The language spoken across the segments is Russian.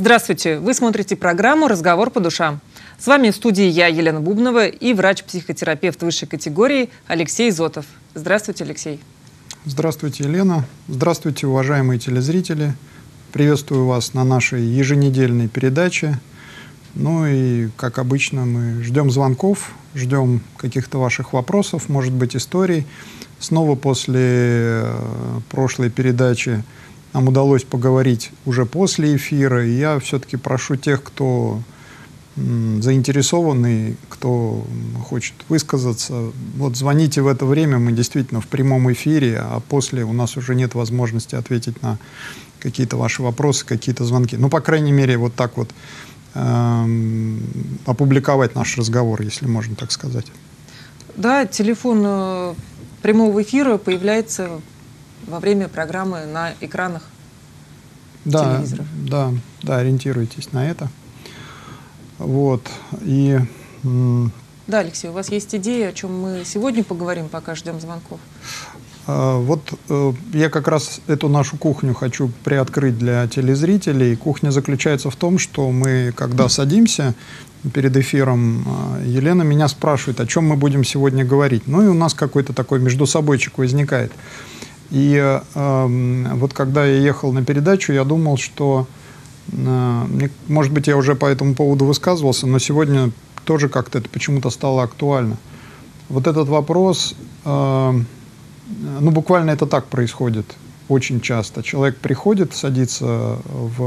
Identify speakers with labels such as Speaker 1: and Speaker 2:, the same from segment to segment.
Speaker 1: Здравствуйте! Вы смотрите программу «Разговор по душам». С вами в студии я, Елена Бубнова, и врач-психотерапевт высшей категории Алексей Зотов. Здравствуйте, Алексей.
Speaker 2: Здравствуйте, Елена. Здравствуйте, уважаемые телезрители. Приветствую вас на нашей еженедельной передаче. Ну и, как обычно, мы ждем звонков, ждем каких-то ваших вопросов, может быть, историй. Снова после прошлой передачи нам удалось поговорить уже после эфира, и я все-таки прошу тех, кто заинтересованный, кто хочет высказаться, вот звоните в это время, мы действительно в прямом эфире, а после у нас уже нет возможности ответить на какие-то ваши вопросы, какие-то звонки. Ну, по крайней мере, вот так вот опубликовать наш разговор, если можно так сказать.
Speaker 1: Да, телефон прямого эфира появляется во время программы на экранах телевизоров.
Speaker 2: Да, ориентируйтесь на это. Вот. И,
Speaker 1: да, Алексей, у вас есть идея, о чем мы сегодня поговорим, пока ждем звонков?
Speaker 2: Вот я как раз эту нашу кухню хочу приоткрыть для телезрителей. Кухня заключается в том, что мы, когда садимся перед эфиром, Елена меня спрашивает, о чем мы будем сегодня говорить. Ну и у нас какой-то такой междусобойчик возникает. И вот когда я ехал на передачу, я думал, что, может быть, я уже по этому поводу высказывался, но сегодня тоже как-то это почему-то стало актуально. Вот этот вопрос, ну, буквально это так происходит очень часто. Человек приходит, садится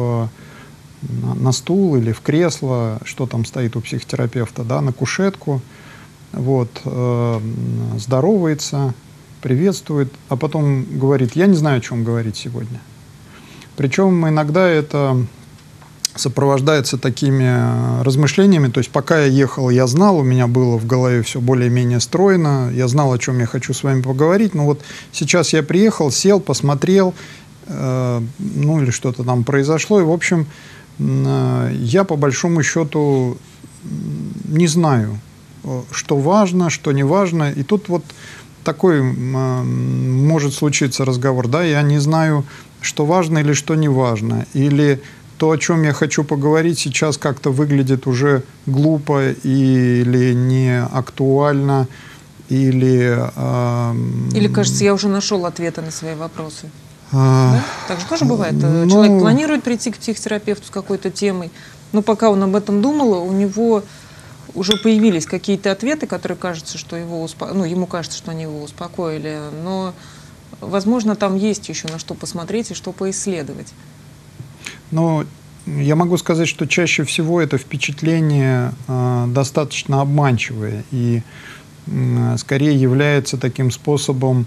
Speaker 2: на стул или в кресло, что там стоит у психотерапевта, да, на кушетку, вот, здоровается, приветствует, а потом говорит, я не знаю, о чем говорить сегодня. Причем иногда это сопровождается такими размышлениями, то есть пока я ехал, я знал, у меня было в голове все более-менее стройно, я знал, о чем я хочу с вами поговорить, но вот сейчас я приехал, сел, посмотрел, ну или что-то там произошло, и в общем, я по большому счету не знаю, что важно, что не важно, и тут вот такой может случиться разговор, да, я не знаю, что важно или что не важно, или то, о чем я хочу поговорить, сейчас как-то выглядит уже глупо или не актуально, или...
Speaker 1: Или, кажется, я уже нашел ответы на свои вопросы. Да? Так же тоже бывает. Человек планирует прийти к психотерапевту с какой-то темой, но пока он об этом думал, у него уже появились какие-то ответы, которые кажется, что ему кажется, что они его успокоили, но, возможно, там есть еще на что посмотреть и что поисследовать.
Speaker 2: Но я могу сказать, что чаще всего это впечатление достаточно обманчивое и скорее является таким способом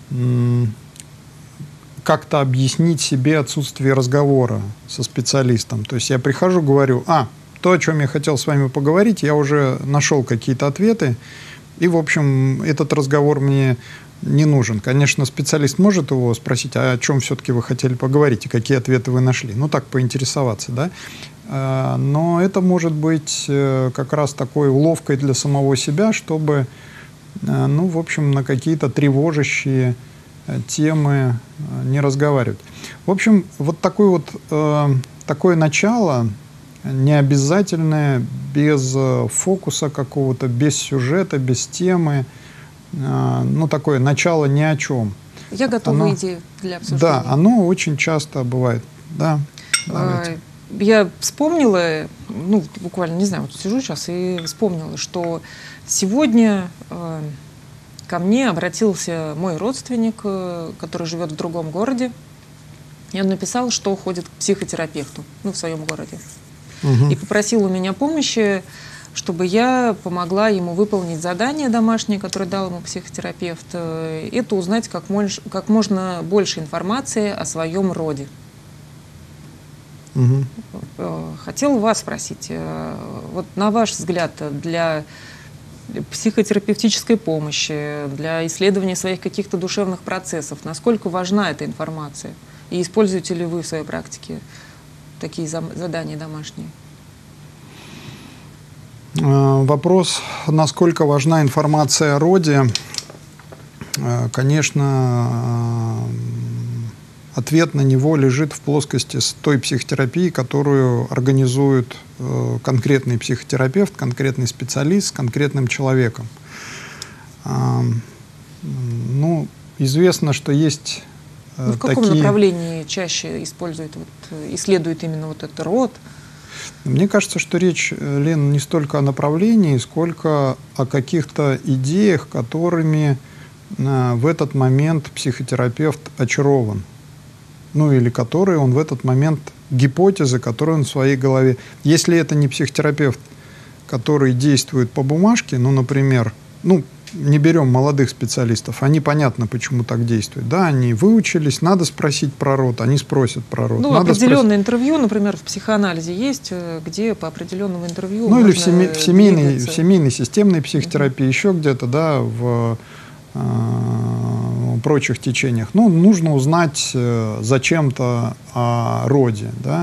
Speaker 2: как-то объяснить себе отсутствие разговора со специалистом. То есть я прихожу, говорю, то, о чем я хотел с вами поговорить, я уже нашел какие-то ответы, и, в общем, этот разговор мне не нужен. Конечно, специалист может его спросить, а о чем все-таки вы хотели поговорить, и какие ответы вы нашли. Ну, так поинтересоваться, да. Но это может быть как раз такой уловкой для самого себя, чтобы, ну, в общем, на какие-то тревожащие темы не разговаривать. В общем, вот такое начало, необязательное, без фокуса какого-то, без сюжета, без темы, ну, такое начало ни о чем.
Speaker 1: Я готова идею для обсуждения.
Speaker 2: Да, оно очень часто бывает. Да, давайте.
Speaker 1: Я вспомнила, ну, буквально, не знаю, вот сижу сейчас и вспомнила, что сегодня ко мне обратился мой родственник, который живет в другом городе, и он написал, что ходит к психотерапевту, ну, в своем городе. И попросил у меня помощи, чтобы я помогла ему выполнить задание домашнее, которое дал ему психотерапевт, это узнать как можно больше информации о своем роде. Хотела вас спросить, вот на ваш взгляд, для психотерапевтической помощи, для исследования своих каких-то душевных процессов, насколько важна эта информация? И используете ли вы в своей практике такие задания домашние?
Speaker 2: Вопрос, насколько важна информация о роде, конечно, ответ на него лежит в плоскости с той психотерапией, которую организует конкретный психотерапевт, конкретный специалист с конкретным человеком. Ну, известно, что есть
Speaker 1: в каком направлении чаще используют, исследуют именно вот этот род?
Speaker 2: Мне кажется, что речь, Лен, не столько о направлении, сколько о каких-то идеях, которыми в этот момент психотерапевт очарован. Ну, или которые он в этот момент, гипотезы, которые он в своей голове. Если это не психотерапевт, который действует по бумажке, ну, например, не берем молодых специалистов, они понятно, почему так действуют. Да, они выучились, надо спросить про род, они спросят про род.
Speaker 1: Ну, определенное интервью, например, в психоанализе есть, где по определенному интервью
Speaker 2: ну, или в
Speaker 1: двигаться.
Speaker 2: семейной системной психотерапии, еще где-то, да, в прочих течениях. Ну, нужно узнать зачем-то о роде, да,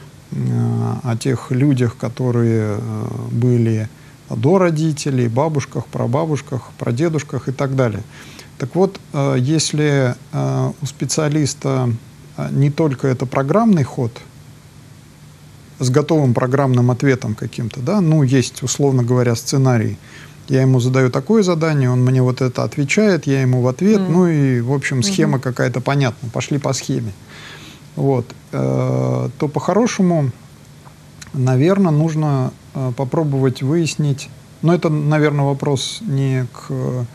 Speaker 2: о тех людях, которые были до родителей, бабушках, прабабушках, прадедушках и так далее. Так вот, если у специалиста не только это программный ход с готовым программным ответом каким-то, да, ну, есть, условно говоря, сценарий. Я ему задаю такое задание, он мне вот это отвечает, я ему в ответ, ну и, в общем, схема какая-то понятна, пошли по схеме. Вот. То по-хорошему, наверное, нужно попробовать выяснить, но это, наверное, вопрос не к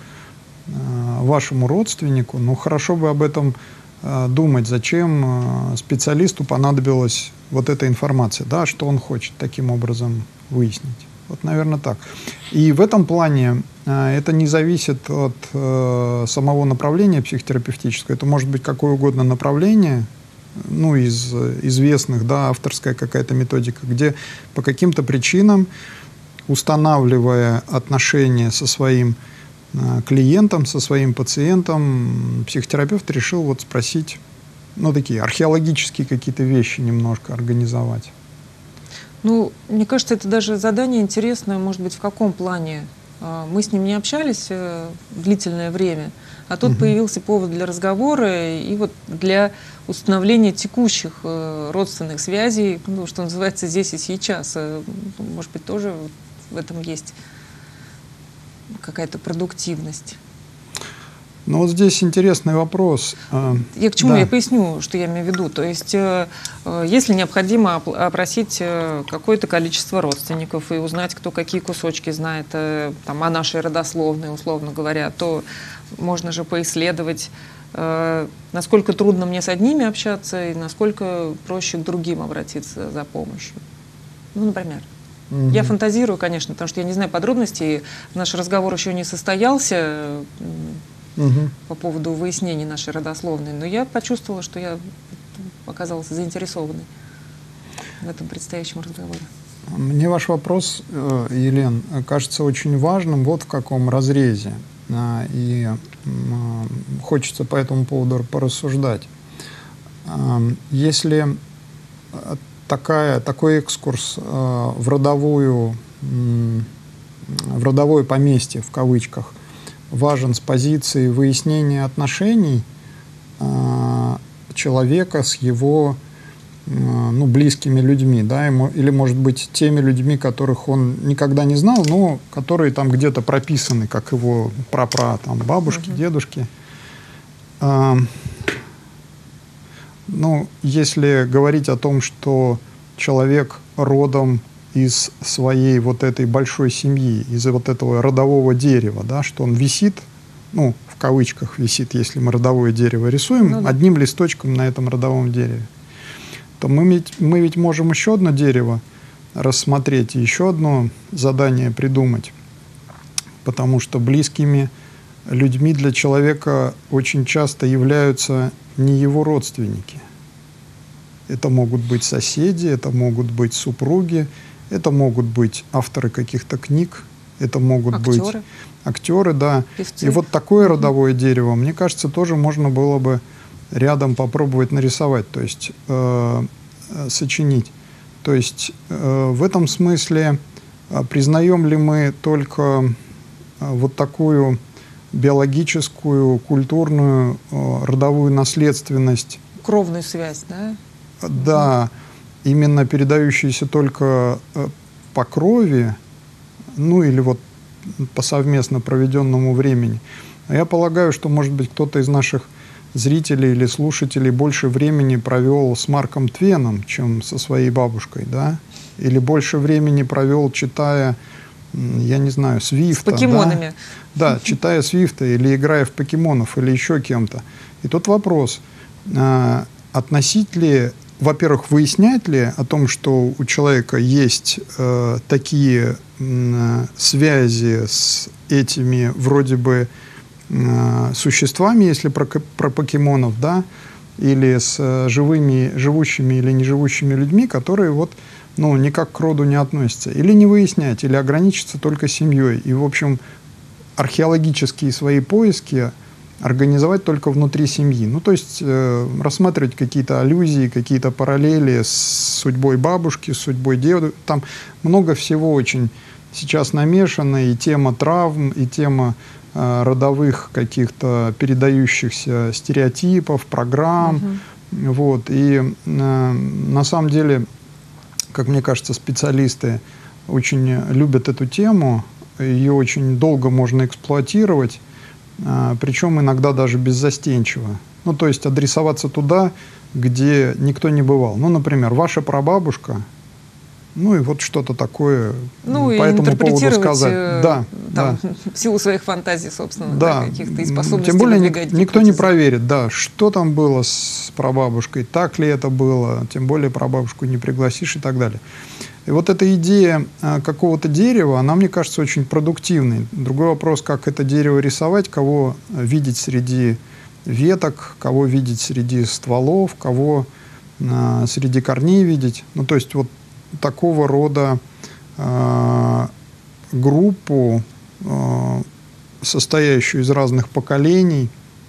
Speaker 2: вашему родственнику, но хорошо бы об этом думать, зачем специалисту понадобилась вот эта информация, да, что он хочет таким образом выяснить. Вот, наверное, так. И в этом плане это не зависит от самого направления психотерапевтического, это может быть какое угодно направление, ну, из известных, да, авторская какая-то методика, где по каким-то причинам, устанавливая отношения со своим клиентом, со своим пациентом, психотерапевт решил вот спросить, ну, такие археологические какие-то вещи немножко организовать.
Speaker 1: Ну, мне кажется, это даже задание интересное, может быть, в каком плане. Мы с ним не общались длительное время, а тут появился повод для разговора и вот для установления текущих родственных связей, ну, что называется, здесь и сейчас. Может быть, тоже в этом есть какая-то продуктивность.
Speaker 2: Ну вот здесь интересный вопрос.
Speaker 1: Я к чему?
Speaker 2: Да.
Speaker 1: Я поясню, что я имею в виду. То есть, если необходимо опросить какое-то количество родственников и узнать, кто какие кусочки знает там, о нашей родословной, условно говоря, то можно же поисследовать, насколько трудно мне с одними общаться и насколько проще к другим обратиться за помощью. Ну, например. Я фантазирую, конечно, потому что я не знаю подробностей. Наш разговор еще не состоялся по поводу выяснения нашей родословной, но я почувствовала, что я оказалась заинтересованной в этом предстоящем разговоре.
Speaker 2: Мне ваш вопрос, Елен, кажется очень важным вот в каком разрезе. И хочется по этому поводу порассуждать. Если такой экскурс в родовое поместье, в кавычках, важен с позиции выяснения отношений человека с его близкими людьми, да, или, может быть, теми людьми, которых он никогда не знал, но которые там где-то прописаны, как его там, бабушки, дедушки. Если говорить о том, что человек родом из своей вот этой большой семьи, из вот этого родового дерева, да, что он висит, в кавычках висит, если мы родовое дерево рисуем, одним листочком на этом родовом дереве, то мы ведь можем еще одно дерево рассмотреть и еще одно задание придумать, потому что близкими людьми для человека очень часто являются не его родственники. Это могут быть соседи, это могут быть супруги, это могут быть авторы каких-то книг, это могут быть актеры, да. Певцы. И вот такое родовое дерево, мне кажется, тоже можно было бы рядом попробовать нарисовать, то есть сочинить. То есть в этом смысле признаем ли мы только вот такую биологическую, культурную, родовую наследственность
Speaker 1: кровную связь, да?
Speaker 2: Да, именно передающиеся только по крови, ну или вот по совместно проведенному времени. А я полагаю, что, может быть, кто-то из наших зрителей или слушателей больше времени провел с Марком Твеном, чем со своей бабушкой, да? Или больше времени провел, читая, я не знаю, Свифта.
Speaker 1: С покемонами.
Speaker 2: Да, читая Свифта или играя в покемонов, или еще кем-то. И тут вопрос, относить ли, во-первых, выяснять ли о том, что у человека есть такие связи с этими вроде бы существами, если про покемонов, да, или с живущими или неживущими людьми, которые вот, ну, никак к роду не относятся. Или не выяснять, или ограничиться только семьей. И, в общем, археологические свои поиски организовать только внутри семьи. Ну, то есть рассматривать какие-то аллюзии, какие-то параллели с судьбой бабушки, с судьбой деда. Там много всего очень сейчас намешано, и тема травм, и тема родовых каких-то передающихся стереотипов, программ. Вот. И на самом деле, как мне кажется, специалисты очень любят эту тему, ее очень долго можно эксплуатировать, причем иногда даже беззастенчиво. Ну, то есть адресоваться туда, где никто не бывал. Ну, например, ваша прабабушка, ну и вот что-то такое,
Speaker 1: ну,
Speaker 2: по этому поводу сказать.
Speaker 1: Да, там, да. В силу своих фантазий, собственно,
Speaker 2: да,
Speaker 1: каких-то и способностей.
Speaker 2: Тем более никто не проверит, да, что там было с прабабушкой, так ли это было, тем более прабабушку не пригласишь и так далее. И вот эта идея какого-то дерева, она, мне кажется, очень продуктивной. Другой вопрос, как это дерево рисовать, кого видеть среди веток, кого видеть среди стволов, кого среди корней видеть. Ну, то есть вот такого рода группу, состоящую из разных поколений,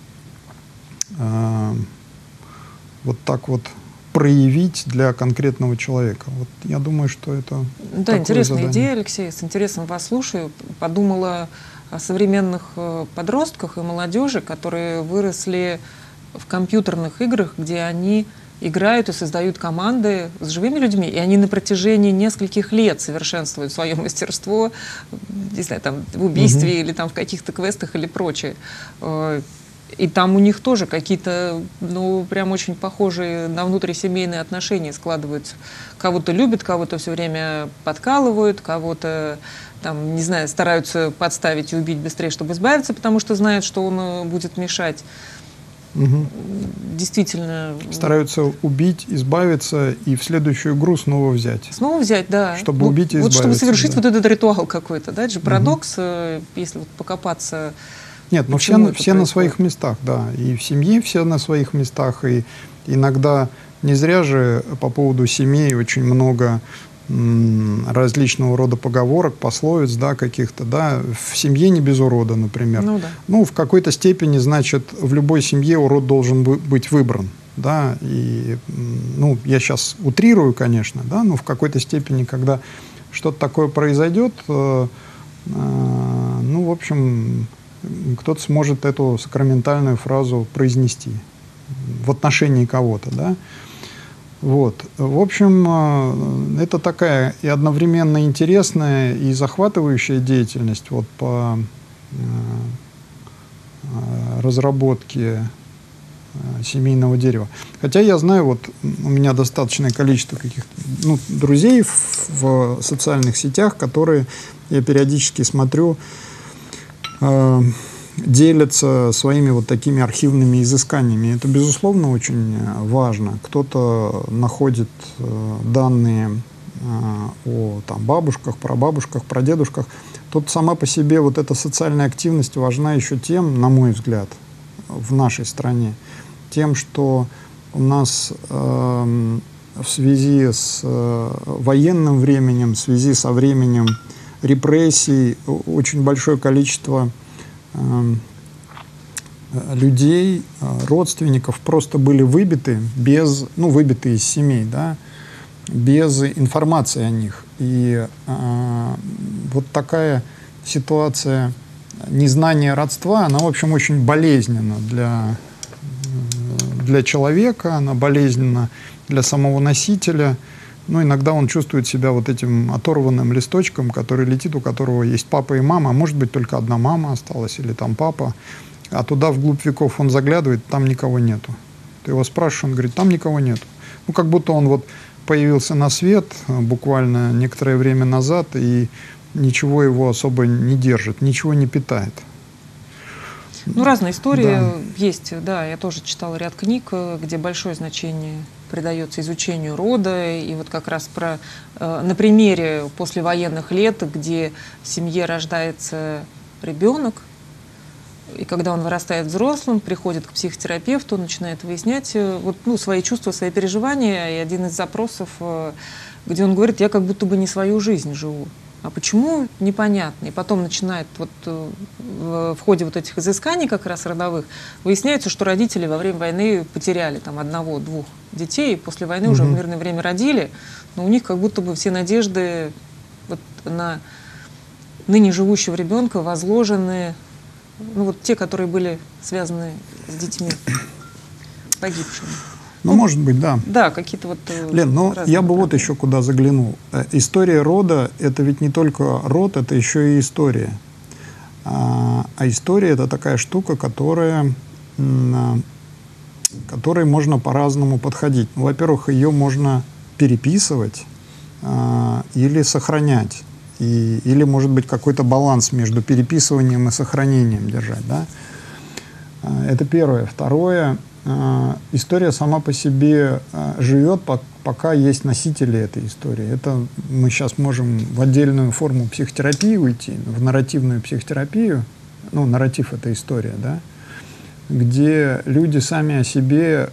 Speaker 2: вот так вот проявить для конкретного человека. Вот я думаю, что это
Speaker 1: да, интересная идея, Алексей. С интересом вас слушаю. Подумала о современных подростках и молодежи, которые выросли в компьютерных играх, где они играют и создают команды с живыми людьми, и они на протяжении нескольких лет совершенствуют свое мастерство, не знаю, там, в убийстве или там в каких-то квестах или прочее. И там у них тоже какие-то, ну, прям очень похожие на внутрисемейные отношения складываются. Кого-то любят, кого-то все время подкалывают, кого-то, там, не знаю, стараются подставить и убить быстрее, чтобы избавиться, потому что знают, что он будет мешать. Действительно.
Speaker 2: Стараются убить, избавиться и в следующую игру снова взять.
Speaker 1: Снова взять, да.
Speaker 2: Чтобы убить и
Speaker 1: вот
Speaker 2: избавиться.
Speaker 1: Чтобы совершить вот этот ритуал какой-то, да, это же парадокс, если вот покопаться.
Speaker 2: Нет, но все на своих местах, да. И в семье все на своих местах, и иногда не зря же по поводу семей очень много различного рода поговорок, пословиц, да, каких-то, да, в семье не без урода, например.
Speaker 1: Ну, да.
Speaker 2: Ну, в какой-то степени, значит, в любой семье урод должен быть выбран, да, и, ну, я сейчас утрирую, конечно, да, но в какой-то степени, когда что-то такое произойдет, ну, в общем, кто-то сможет эту сакраментальную фразу произнести в отношении кого-то, да. Вот. В общем, это такая и одновременно интересная и захватывающая деятельность вот по разработке семейного дерева. Хотя я знаю, вот у меня достаточное количество каких-то, ну, друзей в социальных сетях, которые я периодически смотрю, делятся своими вот такими архивными изысканиями. Это, безусловно, очень важно. Кто-то находит данные о там, бабушках, прабабушках, прадедушках. Тут сама по себе вот эта социальная активность важна еще тем, на мой взгляд, в нашей стране, тем, что у нас в связи с военным временем, в связи со временем репрессий очень большое количество людей, родственников просто были выбиты выбиты из семей, да, без информации о них. И вот такая ситуация незнания родства, она, в общем, очень болезненна для человека, она болезненна для самого носителя. Но иногда он чувствует себя вот этим оторванным листочком, который летит, у которого есть папа и мама, а может быть только одна мама осталась или там папа. А туда вглубь веков он заглядывает, там никого нету. Ты его спрашиваешь, он говорит, там никого нету. Ну, как будто он вот появился на свет буквально некоторое время назад, и ничего его особо не держит, ничего не питает.
Speaker 1: Ну, разные истории есть, да. Я тоже читала ряд книг, где большое значение придается изучению рода. И вот как раз на примере послевоенных лет, где в семье рождается ребенок, и когда он вырастает взрослым, приходит к психотерапевту, начинает выяснять свои чувства, свои переживания. И один из запросов, где он говорит, я как будто бы не свою жизнь живу. А почему? Непонятно. И потом начинает в ходе вот этих изысканий как раз родовых выясняется, что родители во время войны потеряли там одного-двух детей, и после войны уже в мирное время родили, но у них как будто бы все надежды вот на ныне живущего ребенка возложены, те, которые были связаны с детьми погибшими.
Speaker 2: Ну, может быть, да.
Speaker 1: Да, какие-то вот...
Speaker 2: Лен, но я бы вот еще куда заглянул. История рода — это ведь не только род, это еще и история. А история — это такая штука, которой можно по-разному подходить. Ну, во-первых, ее можно переписывать или сохранять. Или, может быть, какой-то баланс между переписыванием и сохранением держать. Да? Это первое. Второе. История сама по себе живет, пока есть носители этой истории. Это мы сейчас можем в отдельную форму психотерапии уйти, в нарративную психотерапию. Ну, нарратив — это история, да? Где люди сами о себе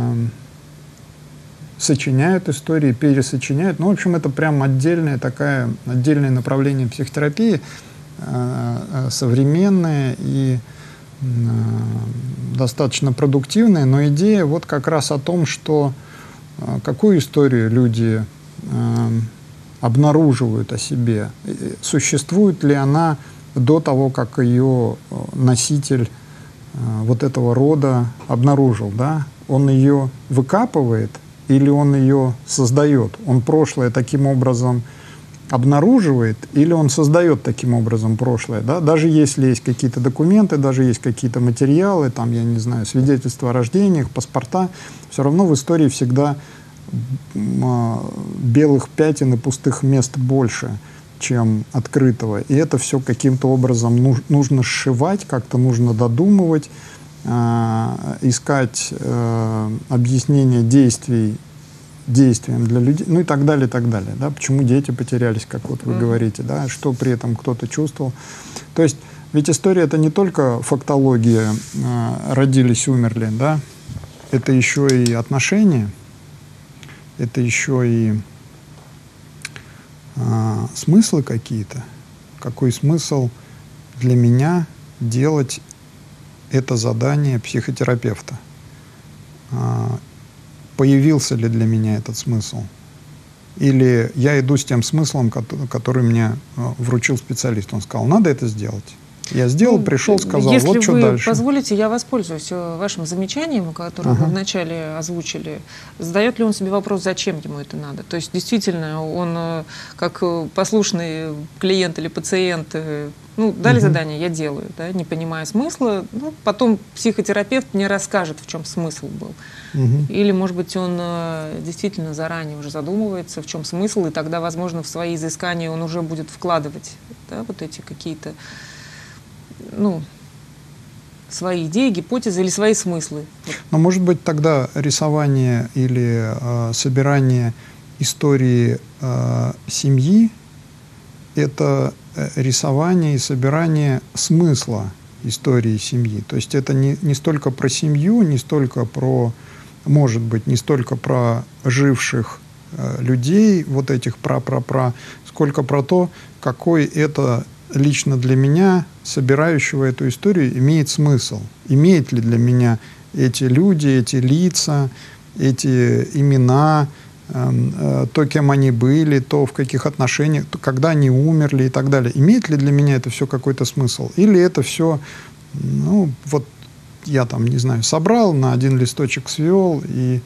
Speaker 2: сочиняют истории, пересочиняют. Ну, в общем, это прям отдельное направление психотерапии, современное и достаточно продуктивная, но идея вот как раз о том, что какую историю люди обнаруживают о себе, существует ли она до того, как ее носитель вот этого рода обнаружил, да? Он ее выкапывает или он ее создает? Он прошлое таким образом обнаруживает или он создает таким образом прошлое, да? Даже если есть какие-то документы, даже есть какие-то материалы, там, я не знаю, свидетельства о рождениях, паспорта, все равно в истории всегда белых пятен и пустых мест больше, чем открытого. И это все каким-то образом нужно сшивать, как-то нужно додумывать, искать объяснение действиям для людей, ну и так далее, да, почему дети потерялись, как вот вы говорите, да, что при этом кто-то чувствовал. То есть, ведь история — это не только фактология, родились, умерли, да, это еще и отношения, это еще и смыслы какие-то. Какой смысл для меня делать это задание психотерапевта? Появился ли для меня этот смысл? Или я иду с тем смыслом, который мне вручил специалист. Он сказал, надо это сделать. Я сделал, пришел, сказал, вот что дальше.
Speaker 1: Если вы позволите, я воспользуюсь вашим замечанием, которое вы вначале озвучили. Задает ли он себе вопрос, зачем ему это надо? То есть, действительно, он, как послушный клиент или пациент, дали задание, я делаю, да, не понимая смысла. Потом психотерапевт мне расскажет, в чем смысл был. Или, может быть, он действительно заранее уже задумывается, в чем смысл, и тогда, возможно, в свои изыскания он уже будет вкладывать, да, вот эти какие-то свои идеи, гипотезы или свои смыслы.
Speaker 2: Но, может быть, тогда рисование или собирание истории семьи — это рисование и собирание смысла истории семьи. То есть это не столько про семью, не столько про, может быть, не столько про живших людей, вот этих пра-пра-пра, сколько про то, какой это лично для меня, собирающего эту историю, имеет смысл. Имеет ли для меня эти люди, эти лица, эти имена, то, кем они были, то, в каких отношениях, то, когда они умерли и так далее. Имеет ли для меня это все какой-то смысл? Или это все, я там, не знаю, собрал, на один листочек свел. И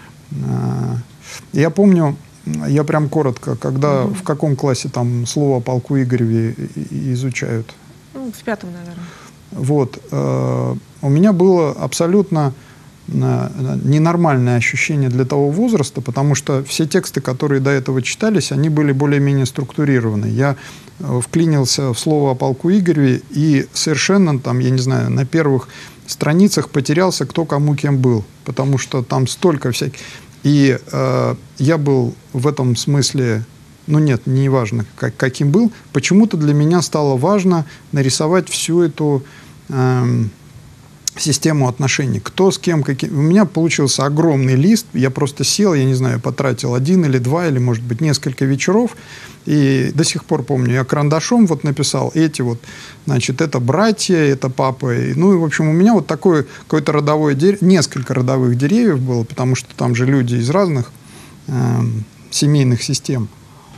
Speaker 2: я помню, я прям коротко, когда в каком классе там слово о полку Игореве изучают?
Speaker 1: Ну, в 5, наверное.
Speaker 2: Вот. У меня было абсолютно ненормальное ощущение для того возраста, потому что все тексты, которые до этого читались, они были более-менее структурированы. Я вклинился в слово о полку Игореве и совершенно там, я не знаю, на первых страницах потерялся, кто кому кем был, потому что там столько всяких. И я был в этом смысле, ну нет, не важно, каким был, почему-то для меня стало важно нарисовать всю эту систему отношений, кто с кем, каким. У меня получился огромный лист, я просто сел, я не знаю, потратил 1 или 2, или, может быть, несколько вечеров, и до сих пор помню, я карандашом вот написал эти вот, значит, это братья, это папа, ну, и, в общем, у меня вот такое какое-то родовое дерево, несколько родовых деревьев было, потому что там же люди из разных семейных систем.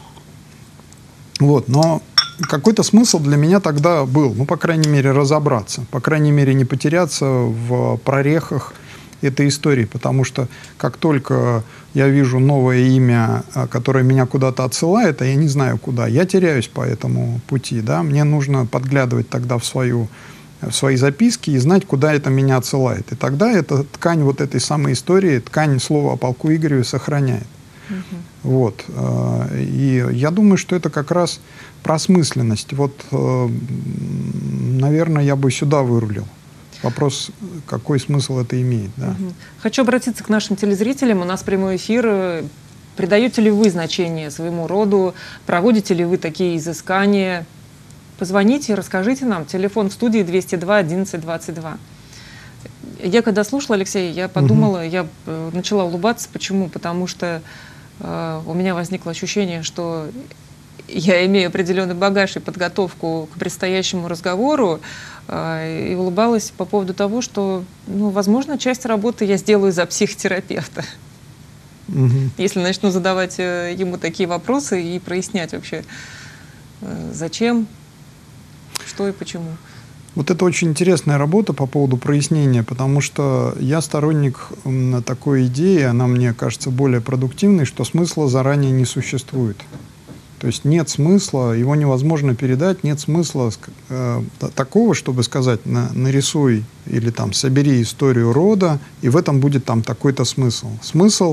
Speaker 2: Вот, но какой-то смысл для меня тогда был, ну, по крайней мере, разобраться, по крайней мере, не потеряться в прорехах этой истории, потому что как только я вижу новое имя, которое меня куда-то отсылает, а я не знаю куда, я теряюсь по этому пути, да, мне нужно подглядывать тогда в свои записки и знать, куда это меня отсылает. И тогда эта ткань вот этой самой истории, ткань слова о полку Игореве сохраняет. Вот. И я думаю, что это как раз про осмысленность. Вот, наверное, я бы сюда вырулил. Вопрос, какой смысл это имеет. Да.
Speaker 1: Хочу обратиться к нашим телезрителям. У нас прямой эфир. Придаете ли вы значение своему роду? Проводите ли вы такие изыскания? Позвоните, расскажите нам. Телефон в студии 202 11 22. Я когда слушала Алексея, я подумала, я начала улыбаться. Почему? Потому что у меня возникло ощущение, что я имею определенный багаж и подготовку к предстоящему разговору, и улыбалась по поводу того, что, ну, возможно, часть работы я сделаю за психотерапевта. Если начну задавать ему такие вопросы и прояснять вообще, зачем, что и почему.
Speaker 2: Вот это очень интересная работа по поводу прояснения, потому что я сторонник такой идеи, она мне кажется более продуктивной, что смысла заранее не существует. То есть нет смысла, его невозможно передать, нет смысла такого, чтобы сказать, нарисуй или там собери историю рода, и в этом будет там такой-то смысл. Смысл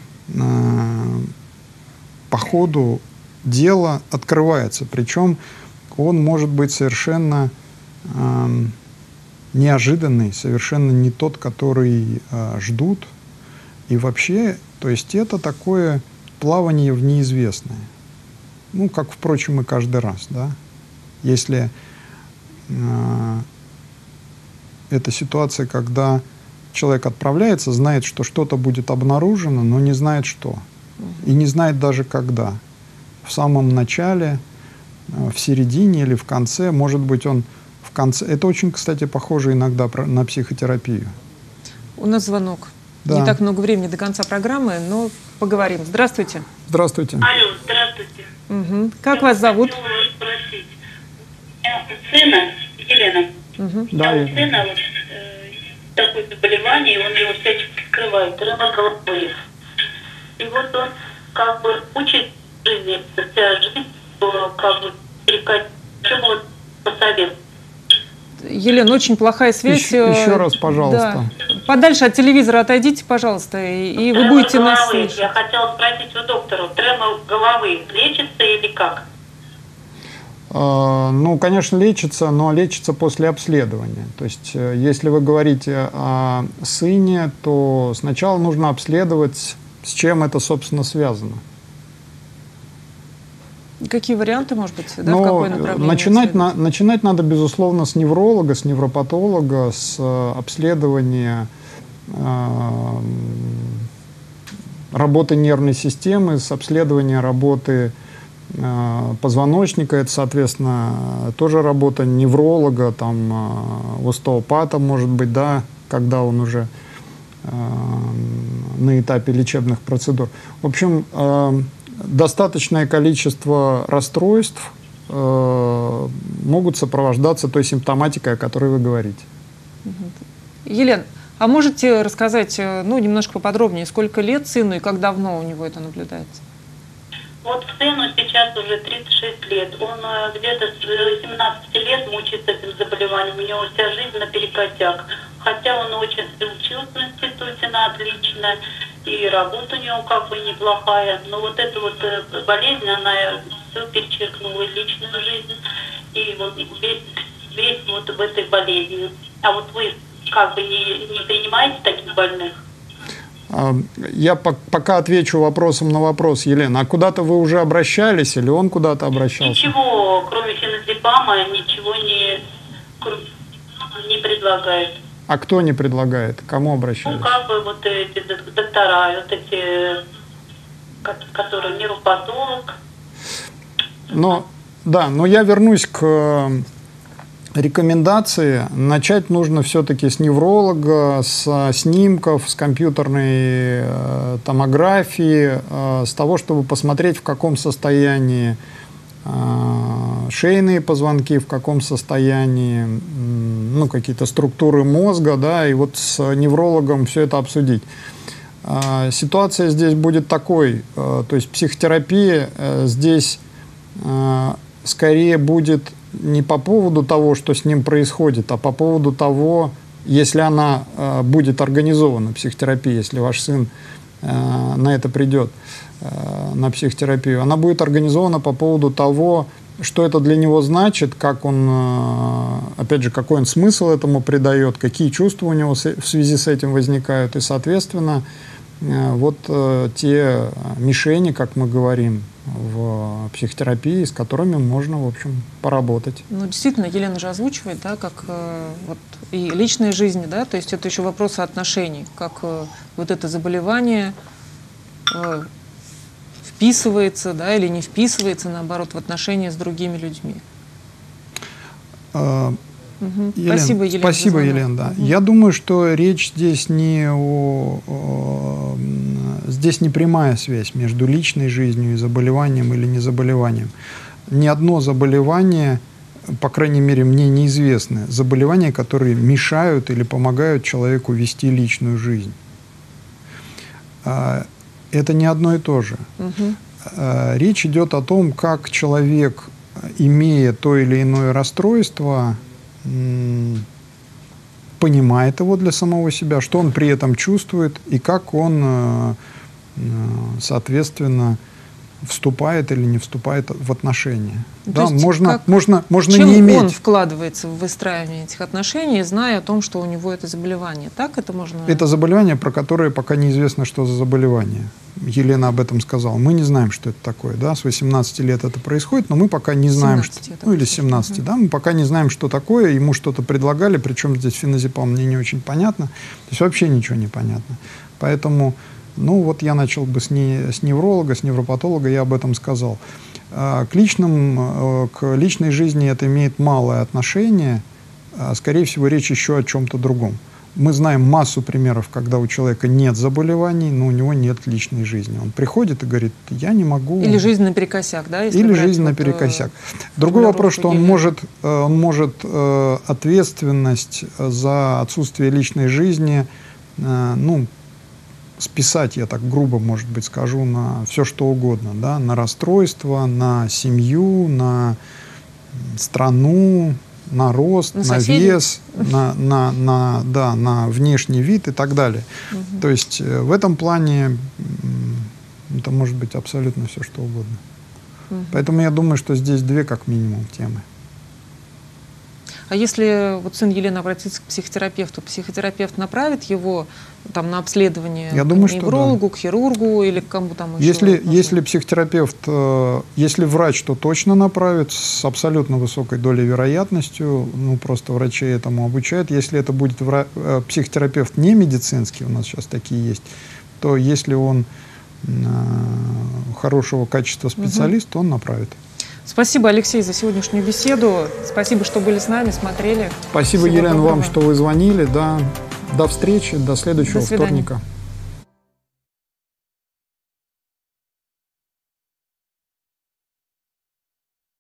Speaker 2: по ходу дела открывается, причем он может быть совершенно неожиданный, совершенно не тот, который ждут. И вообще, то есть это такое плавание в неизвестное. Ну, как, впрочем, и каждый раз, да. Если это ситуация, когда человек отправляется, знает, что что-то будет обнаружено, но не знает что. И не знает даже когда. В самом начале, в середине или в конце, может быть, он в конце. Это очень, кстати, похоже иногда на психотерапию.
Speaker 1: У нас звонок.
Speaker 2: Да.
Speaker 1: Не так много времени до конца программы, но поговорим. Здравствуйте.
Speaker 2: Здравствуйте.
Speaker 3: Алло, здравствуйте.
Speaker 1: Как вас зовут?
Speaker 3: Хочу вас спросить. У меня сына, Елена.
Speaker 2: Да,
Speaker 3: у сына вот, такое заболевание, и он его всячески скрывает, рак головы. И вот он как бы учит жизни, вся жизнь, как бы перекать. Что вот посоветовать?
Speaker 1: Елена, очень плохая связь.
Speaker 2: Еще раз, пожалуйста.
Speaker 1: Да. Подальше от телевизора отойдите, пожалуйста, и вы будете нас слышать.
Speaker 3: Я хотела спросить у доктора, тремор головы лечится или как?
Speaker 2: Ну, конечно, лечится, но лечится после обследования. То есть, если вы говорите о сыне, то сначала нужно обследовать, с чем это, собственно, связано.
Speaker 1: Какие варианты, может быть, да, в какое направление?
Speaker 2: Начинать надо, безусловно, с невролога, с невропатолога, с обследования работы нервной системы, с обследования работы позвоночника. Это, соответственно, тоже работа невролога, там, остеопата, может быть, да, когда он уже на этапе лечебных процедур. В общем, достаточное количество расстройств могут сопровождаться той симптоматикой, о которой вы говорите.
Speaker 1: Елена, а можете рассказать, ну, немножко поподробнее, сколько лет сыну и как давно у него это наблюдается?
Speaker 3: Вот сыну сейчас уже 36 лет. Он где-то с 18 лет мучается этим заболеванием. У него вся жизнь наперекосяк. Хотя он очень учился в институте на отлично, и работа у него как бы неплохая. Но вот эта вот болезнь, она все перечеркнула, и личную жизнь, и вот весь вот в этой болезни. А вот вы как бы не принимаете таких больных?
Speaker 2: Я пока отвечу вопросом на вопрос, Елена. А куда-то вы уже обращались или он куда-то обращался?
Speaker 3: Ничего, кроме феназепама, ничего не предлагает.
Speaker 2: А кто не предлагает? К кому обращались?
Speaker 3: Ну, как бы вот эти доктора, вот эти, которые нейропатолог.
Speaker 2: Но я вернусь к рекомендации. Начать нужно все-таки с невролога, с снимков, с компьютерной томографии, с того, чтобы посмотреть, в каком состоянии шейные позвонки, в каком состоянии, ну, какие-то структуры мозга, да, и вот с неврологом все это обсудить. Ситуация здесь будет такой, то есть психотерапия здесь скорее будет не по поводу того, что с ним происходит, а по поводу того, если она будет организована, психотерапия, если ваш сын на это придет, на психотерапию, она будет организована по поводу того, что это для него значит, как он, опять же, какой он смысл этому придает, какие чувства у него в связи с этим возникают, и, соответственно, вот те мишени, как мы говорим, в психотерапии, с которыми можно, в общем, поработать.
Speaker 1: Ну, действительно, Елена же озвучивает, да, как вот и личной жизни, да, то есть это еще вопросы отношений, как вот это заболевание вписывается, да, или не вписывается, наоборот, в отношения с другими людьми.
Speaker 2: Елена,
Speaker 1: спасибо, Елена.
Speaker 2: Спасибо, Елена, да. Я думаю, что речь здесь здесь не прямая связь между личной жизнью и заболеванием или незаболеванием. Ни одно заболевание, по крайней мере, мне неизвестны, заболевания, которые мешают или помогают человеку вести личную жизнь. Это не одно и то же. Речь идет о том, как человек, имея то или иное расстройство, понимает его для самого себя, что он при этом чувствует и как он, соответственно, вступает или не вступает в отношения. Да, можно
Speaker 1: чем
Speaker 2: не иметь.
Speaker 1: Он вкладывается в выстраивание этих отношений, зная о том, что у него это заболевание. Так это можно? Это
Speaker 2: заболевание, про которое пока неизвестно, что за заболевание. Елена об этом сказала. Мы не знаем, что это такое. Да? С 18 лет это происходит, но мы пока не знаем, что... Ну или с 17, да? Мы пока не знаем, что такое. Ему что-то предлагали, причем здесь феназепам, мне не очень понятно. То есть вообще ничего не понятно. Поэтому, ну вот я начал бы с невролога, с невропатолога, я об этом сказал. К личной жизни это имеет малое отношение. Скорее всего, речь еще о чем-то другом. Мы знаем массу примеров, когда у человека нет заболеваний, но у него нет личной жизни. Он приходит и говорит, я не могу...
Speaker 1: Или жизнь наперекосяк, да?
Speaker 2: Или жизнь наперекосяк. Другой вопрос, что он может ответственность за отсутствие личной жизни, ну, списать, я так грубо, может быть, скажу, на все что угодно, да? На расстройство, на семью, на страну, на рост, на вес, на внешний вид и так далее. То есть в этом плане это может быть абсолютно все что угодно. Поэтому я думаю, что здесь две как минимум темы.
Speaker 1: А если вот сын Елены обратится к психотерапевту, психотерапевт направит его там на обследование к неврологу, к хирургу или к кому там еще?
Speaker 2: Если психотерапевт, если врач, то точно направит с абсолютно высокой долей вероятностью, ну просто врачи этому обучают. Если это будет психотерапевт не медицинский, у нас сейчас такие есть, то если он хорошего качества специалист, он направит.
Speaker 1: Спасибо, Алексей, за сегодняшнюю беседу. Спасибо, что были с нами, смотрели.
Speaker 2: Спасибо, Елена, вам, что вы звонили. Да. До встречи, до следующего вторника.